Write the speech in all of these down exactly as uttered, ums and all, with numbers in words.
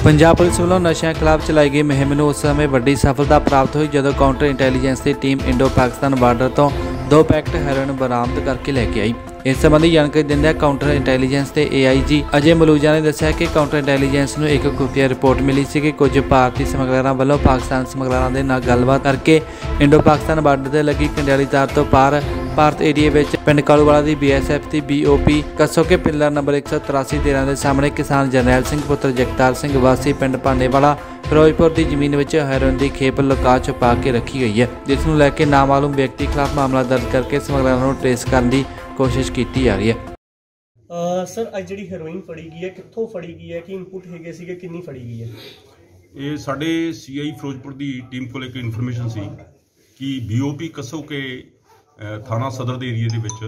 Punjab police वालों नशे खिलाफ चलाई गई मुहिम नूं उस समय वड्डी सफलता प्राप्त हुई जदों काउंटर इंटैलीजेंस की टीम इंडो पाकिस्तान बार्डर तो दो पैकेट हैरोइन बरामद करके लैके आई। इस संबंधी जानकारी दिंदे काउंटर इंटैलीजेंस के ए आई जी अजय मलूजा ने दस्सिया कि काउंटर इंटैलीजेंस नूं एक खुफिया रिपोर्ट मिली सी कि कुछ भारतीय समगलरां वालों पाकिस्तान समगलरां दे नाल गलबात करके इंडो पाकिस्तान बार्डर ते लगी कंडियाली तार तो पार भारत एरिए में पिंड कालूवाला की बी एस एफ की बी ओ पी कसो के पिलर नंबर एक सौ तिरासी तेरह के सामने किसान जरनैल सिंह पुत्र जगतार सिंह वासी पिंड भानेवाला फिरोजपुर की जमीन में हैरोइन की खेप लुका छुपा के रखी गई है, जिसनूं लैके नामालूम व्यक्ति खिलाफ मामला दर्ज करके समगलरां ट्रेस करने की कोशिश की जा रही है। आ, सर अज जी हैरोइन फड़ी गई है, कित्थों फड़ी गई है, कि इनपुट है सी कितनी फड़ी गई है? ये साढ़े सी आई फिरोजपुर की टीम को लेकर इन्फॉर्मेशन सी कि बी ओ पी कसो के थाना सदर के एरिए के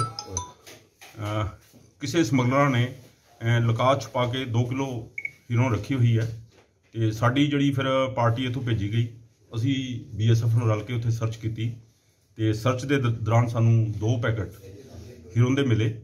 किसी समगलर ने लुका छुपा के दो किलो हीरोइन रखी हुई है। तो साड़ी जी फिर पार्टी इतों भेजी गई, असी बी एस एफ रल के उत्थे सर्च की। तो सर्च के दौरान सानू दो पैकेट हीरोइन दे मिले,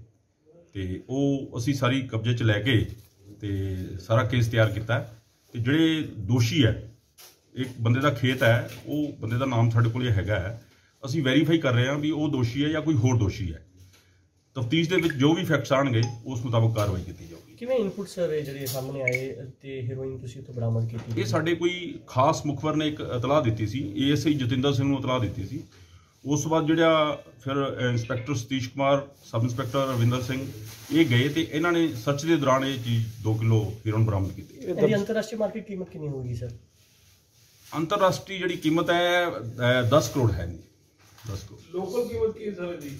तो असी सारी कब्जे च लैके ते सारा केस तैयार किया। तो जोड़े दोषी है, एक बंदे का खेत है, वो बंदे का नाम साढ़े को हैगा है, असी वैरीफाई कर रहे हैं भी वो दोषी है या कोई होर दोषी है। तफ्तीश के जो भी फैक्ट्स आएंगे उस मुताबिक कार्रवाई की जाएगी। किवें इनपुट सर जिहड़े सामने आए ते हीरोइन तुसीं उत्थों बरामद कीती? ये साडे कोई खास मुखबर ने एक इतलाह दी सी, A S I Jatinder Singh नूं इतलाह दी सी। उस बाद जिहड़ा फिर inspector Satish Kumar, sub inspector Ravinder Singh ये गए तो इन्हों ने सर्च के दौरान ये चीज़ दो किलो हीरोइन बरामद की। अंतरराष्ट्रीय मार्केट कीमत कितनी होगी सर? अंतरराष्ट्रीय जी कीमत है दस करोड़ है नहीं, दस करोड़। लोकल कीमत की सर जी?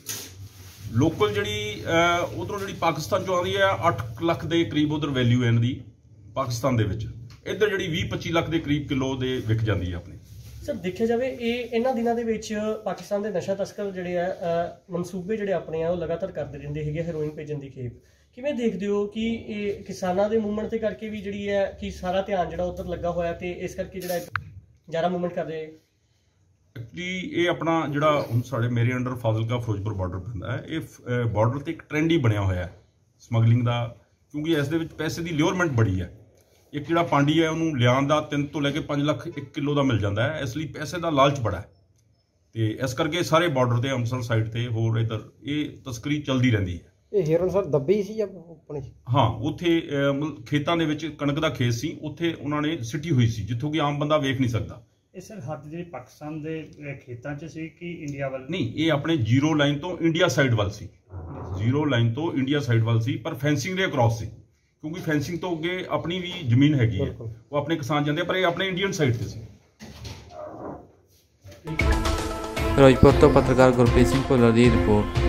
लोकल जी उधरों जी पाकिस्तान चो आती है अठ लख के करीब, उधर वैल्यू है इनकी पाकिस्तान के विच। इधर जी भी पच्ची लख के करीब किलो दे विक जाती है अपने। सर देखा जाए ये इन्होंने दिनों के विच पाकिस्तान के नशा तस्कर जोड़े है मनसूबे जोड़े अपने वो लगातार करते रहते हैं हेरोइन भेजन की खेप। किवें देखते हो कि किसानों के मूवमेंट के करके भी जी है कि सारा ध्यान जो उधर लगा हुआ है, इस करके जो ज़्यादा मूवमेंट कर रहे? एक्चुअली ये अपना जोड़ा हम साढ़े मेरे अंडर फाजिलका फिरोजपुर बॉर्डर पैंदा है, ये बॉर्डर तो एक ट्रेंड ही बनया होया है समगलिंग का, क्योंकि इस दे विच पैसे की लियोरमेंट बड़ी है। एक जोड़ा पांडी है उन्होंने लियान का तीन तो लैके पाँच लख एक किलो का मिल जाता है, इसलिए पैसे का लालच बड़ा है। तो इस करके सारे बॉर्डर से अमृतसर साइड से होर इधर ये तस्करी चलती रहती है। ਇਹ ਹੀਰੋਇਨ ਸਰ ਦੱਬੀ ਸੀ ਜਾਂ ਆਪਣੀ? हाँ उत्थे खेतों के विच कणक का खेत सी, उत्थे उन्होंने सिटी हुई सी जिथों कि आम बंदा वेख नहीं सकता। ਇਹ ਸਰ ਹੱਦ ਜਿਹੜੀ ਪਾਕਿਸਤਾਨ ਦੇ ਖੇਤਾਂ 'ਚ ਸੀ ਕਿ ਇੰਡੀਆ ਵੱਲ? नहीं, ये अपने जीरो लाइन तो इंडिया साइड वाल सी, जीरो लाइन तो इंडिया साइड वाल सी, पर फेंसिंग के अक्रॉस सी, क्योंकि फेंसिंग तो अगे अपनी भी जमीन हैगी है, वो अपने किसान जाते पर ये अपने इंडियन साइड से सी। फिरोजपुर तो पत्रकार गुरप्रीत सिंह भुल्लर की रिपोर्ट।